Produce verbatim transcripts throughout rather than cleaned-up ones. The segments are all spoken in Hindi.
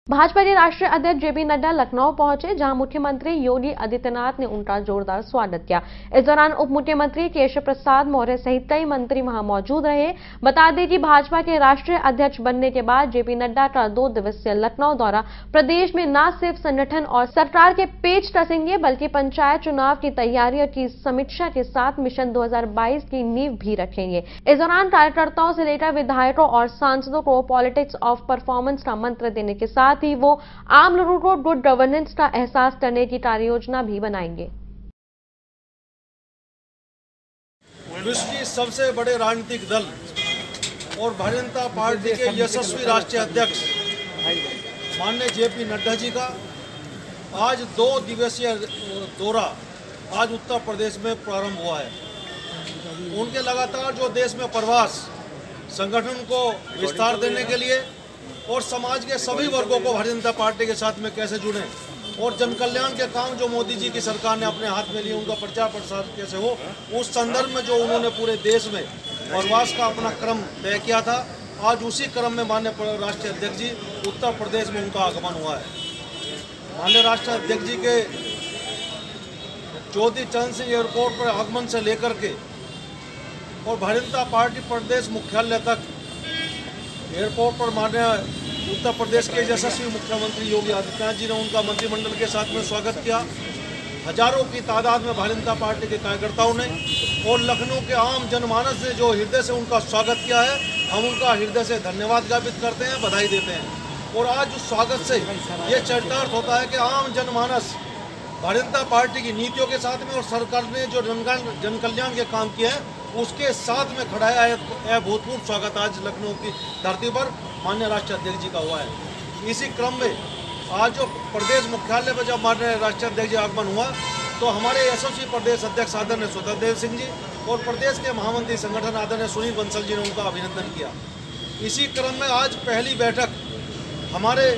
भाजपा के राष्ट्रीय अध्यक्ष जेपी नड्डा लखनऊ पहुंचे, जहां मुख्यमंत्री योगी आदित्यनाथ ने उनका जोरदार स्वागत किया। इस दौरान उप मुख्यमंत्री केशव प्रसाद मौर्य सहित कई मंत्री वहां मौजूद रहे। बता दें कि भाजपा के राष्ट्रीय अध्यक्ष बनने के बाद जेपी नड्डा का दो दिवसीय लखनऊ दौरा प्रदेश में न सिर्फ संगठन और सरकार के पेच कसेंगे, बल्कि पंचायत चुनाव की तैयारियों की समीक्षा के साथ मिशन दो हजार बाईस की नींव भी रखेंगे। इस दौरान कार्यकर्ताओं से लेकर विधायकों और सांसदों को पॉलिटिक्स ऑफ परफॉर्मेंस का मंत्र देने के साथ ही वो आम लोगों को गुड गवर्नेंस का एहसास करने की कार्य योजना भी बनाएंगे। विश्व की सबसे बड़े राजनीतिक दल और भारतीय जनता पार्टी के यशस्वी राष्ट्रीय अध्यक्ष माननीय जेपी नड्डा जी का आज दो दिवसीय दौरा आज उत्तर प्रदेश में प्रारंभ हुआ है। उनके लगातार जो देश में प्रवास संगठन को विस्तार देने के लिए और समाज के सभी वर्गों को भारतीय जनता पार्टी के साथ में कैसे जुड़ें और जन कल्याण के काम जो मोदी जी की सरकार ने अपने हाथ में लिए उनका प्रचार प्रसार कैसे हो, उस संदर्भ में जो उन्होंने पूरे देश में प्रवास का अपना क्रम तय किया था, आज उसी क्रम में माननीय राष्ट्रीय अध्यक्ष जी उत्तर प्रदेश में उनका आगमन हुआ है। माननीय राष्ट्रीय अध्यक्ष जी के चौधरी चरण सिंह एयरपोर्ट पर आगमन से लेकर के और भारतीय जनता पार्टी प्रदेश मुख्यालय तक एयरपोर्ट पर माननीय उत्तर प्रदेश के यशस्वी मुख्यमंत्री योगी आदित्यनाथ जी ने उनका मंत्रिमंडल के साथ में स्वागत किया। हजारों की तादाद में भारतीय जनता पार्टी के कार्यकर्ताओं ने और लखनऊ के आम जनमानस ने जो हृदय से उनका स्वागत किया है, हम उनका हृदय से धन्यवाद ज्ञापित करते हैं, बधाई देते हैं। और आज उस स्वागत से ये चरितार्थ होता है कि आम जनमानस भारतीय जनता पार्टी की नीतियों के साथ में और सरकार ने जो जन कल्याण के काम किए हैं उसके साथ में खड़ा है। अभूतपूर्व स्वागत आज लखनऊ की धरती पर माननीय राष्ट्रीय अध्यक्ष जी का हुआ है। इसी क्रम में आज जो प्रदेश मुख्यालय पर जब माननीय राष्ट्रीय अध्यक्ष जी आगमन हुआ तो हमारे यशस्वी प्रदेश अध्यक्ष आदरणीय स्वतंत्र सिंह जी और प्रदेश के महामंत्री संगठन आदरणीय सुनील बंसल जी ने उनका अभिनंदन किया। इसी क्रम में आज पहली बैठक हमारे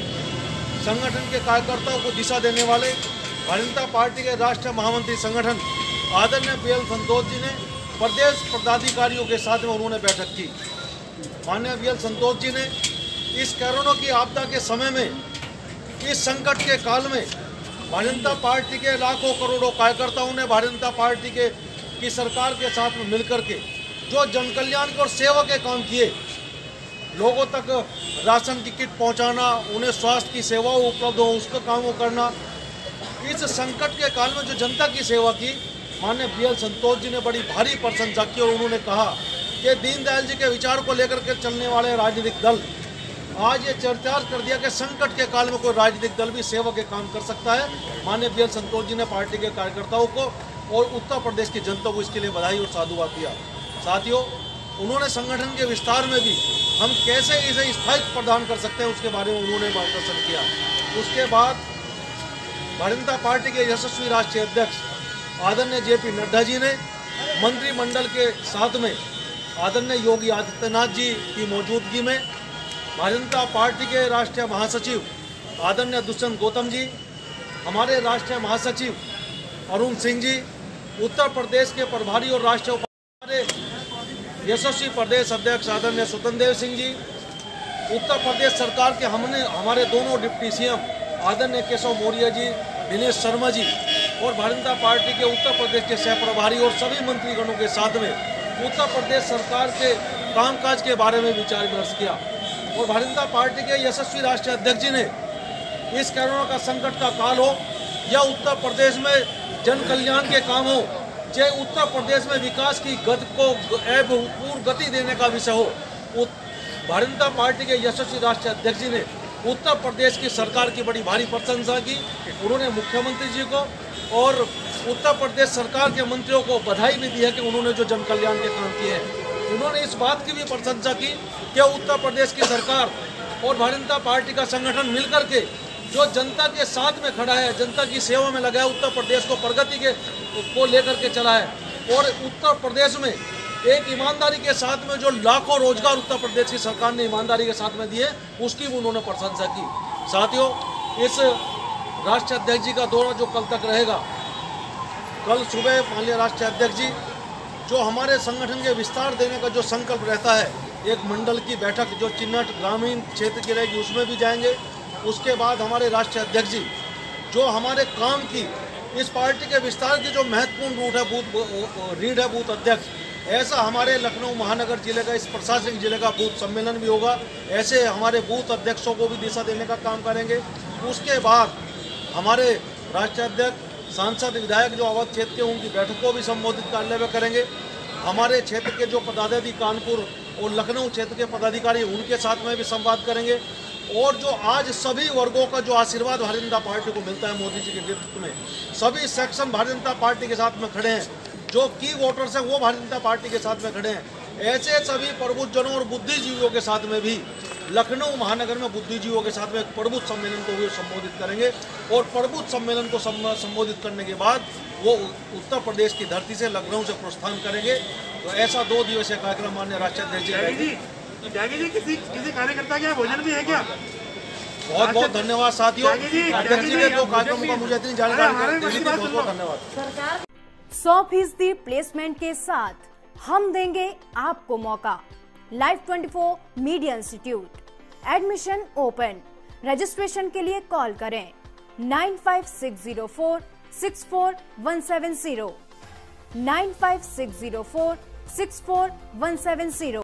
संगठन के कार्यकर्ताओं को दिशा देने वाले भारतीय जनता पार्टी के राष्ट्रीय महामंत्री संगठन आदरणीय बी एल संतोष जी ने प्रदेश पदाधिकारियों के साथ में उन्होंने बैठक की। माननीय बी एल संतोष जी ने इस कोरोना की आपदा के समय में, इस संकट के काल में भारतीय जनता पार्टी के लाखों करोड़ों कार्यकर्ताओं ने भारतीय जनता पार्टी के की सरकार के साथ में मिलकर के जो जन कल्याण और सेवा के काम किए, लोगों तक राशन की किट पहुंचाना, उन्हें स्वास्थ्य की सेवाओं उपलब्ध हो उसका काम करना, इस संकट के काल में जो जनता की सेवा की, माननीय बी एल संतोष जी ने बड़ी भारी प्रशंसा की और उन्होंने कहा कि दीनदयाल जी के विचार को लेकर के चलने वाले राजनीतिक दल आज ये चरितार्थ कर दिया कि संकट के काल में कोई राजनीतिक दल भी सेवा के काम कर सकता है। माननीय बी एल संतोष जी ने पार्टी के कार्यकर्ताओं को और उत्तर प्रदेश की जनता को इसके लिए बधाई और साधुवाद दिया। साथियों, उन्होंने संगठन के विस्तार में भी हम कैसे इसे स्थायित्व प्रदान कर सकते हैं उसके बारे में उन्होंने मार्गदर्शन किया। उसके बाद भारतीय जनता पार्टी के यशस्वी राष्ट्रीय अध्यक्ष आदरणीय जेपी नड्डा जी ने मंत्रिमंडल के साथ में आदरणीय योगी आदित्यनाथ जी की मौजूदगी में भारतीय जनता पार्टी के राष्ट्रीय महासचिव आदरणीय दुष्यंत गौतम जी, हमारे राष्ट्रीय महासचिव अरुण सिंह जी, उत्तर प्रदेश के प्रभारी और राष्ट्रीय उपाध्यक्ष यशस्वी प्रदेश अध्यक्ष आदरणीय स्वतंत्र सिंह जी, उत्तर प्रदेश सरकार के हमने हमारे दोनों डिप्टी सी एम आदरणीय केशव मौर्य जी, दिनेश शर्मा जी और भारतीय जनता पार्टी के उत्तर प्रदेश के सह प्रभारी और सभी मंत्रीगणों के साथ में उत्तर प्रदेश सरकार के कामकाज के बारे में विचार विमर्श किया। और भारतीय जनता पार्टी के यशस्वी राष्ट्रीय अध्यक्ष जी ने इस कोरोना का संकट का काल हो या उत्तर प्रदेश में जन कल्याण के काम हो, चाहे उत्तर प्रदेश में विकास की गति को अभूतपूर्व गति देने का विषय हो, भारतीय जनता पार्टी के यशस्वी राष्ट्रीय अध्यक्ष जी ने उत्तर प्रदेश की सरकार की बड़ी भारी प्रशंसा की। उन्होंने मुख्यमंत्री जी को और उत्तर प्रदेश सरकार के मंत्रियों को बधाई भी दी है कि उन्होंने जो जन कल्याण के काम किए हैं। उन्होंने इस बात की भी प्रशंसा की कि उत्तर प्रदेश की सरकार और भारतीय जनता पार्टी का संगठन मिलकर के जो जनता के साथ में खड़ा है, जनता की सेवा में लगा है, उत्तर प्रदेश को प्रगति के को लेकर के चला है। और उत्तर प्रदेश में एक ईमानदारी के साथ में जो लाखों रोजगार उत्तर प्रदेश की सरकार ने ईमानदारी के साथ में दिए, उसकी भी उन्होंने प्रशंसा की। साथियों, इस राष्ट्रीय अध्यक्ष जी का दौरा जो कल तक रहेगा, कल सुबह माननीय राष्ट्रीय अध्यक्ष जी जो हमारे संगठन के विस्तार देने का जो संकल्प रहता है, एक मंडल की बैठक जो चिन्हट ग्रामीण क्षेत्र की रहेगी उसमें भी जाएंगे उसके बाद हमारे राष्ट्रीय अध्यक्ष जी जो हमारे काम की इस पार्टी के विस्तार की जो महत्वपूर्ण रूट है बूथ रीढ़ है बूथ अध्यक्ष, ऐसा हमारे लखनऊ महानगर जिले का इस प्रशासनिक जिले का बूथ सम्मेलन भी होगा। ऐसे हमारे बूथ अध्यक्षों को भी दिशा देने का काम करेंगे। उसके बाद हमारे राष्ट्रीय अध्यक्ष सांसद विधायक जो अवध क्षेत्र के उनकी बैठक को भी संबोधित कार्यालय में करेंगे। हमारे क्षेत्र के जो पदाधिकारी कानपुर और लखनऊ क्षेत्र के पदाधिकारी उनके साथ में भी संवाद करेंगे। और जो आज सभी वर्गों का जो आशीर्वाद भारतीय जनता पार्टी को मिलता है मोदी जी के नेतृत्व में, सभी सेक्शन भारतीय जनता पार्टी के साथ में खड़े हैं। जो की वोटर्स हैं वो भारतीय जनता पार्टी के साथ में खड़े हैं। ऐसे सभी प्रबुद्धजनों और बुद्धिजीवियों के साथ में भी लखनऊ महानगर में बुद्धिजीवियों के साथ में एक प्रबुद्ध सम्मेलन को भी संबोधित करेंगे। और प्रबुद्ध सम्मेलन को संबोधित करने के बाद वो उत्तर प्रदेश की धरती से लखनऊ से प्रस्थान करेंगे। तो ऐसा दो दिवसीय कार्यक्रम माननीय राष्ट्रीय अध्यक्ष जी जी किसी किसी कार्यकर्ता के भोजन भी है क्या? बहुत बहुत धन्यवाद साथियों। अध्यक्ष जी ने जो कार्यक्रम का मुझे इतनी जानकारी दी थी, बहुत बहुत धन्यवाद। सौ फीसदी प्लेसमेंट के साथ हम देंगे आपको मौका। लाइव चौबीस media institute admission open. Registration के लिए कॉल करें nine five six zero four six four one seven zero nine five six zero four six four one seven zero.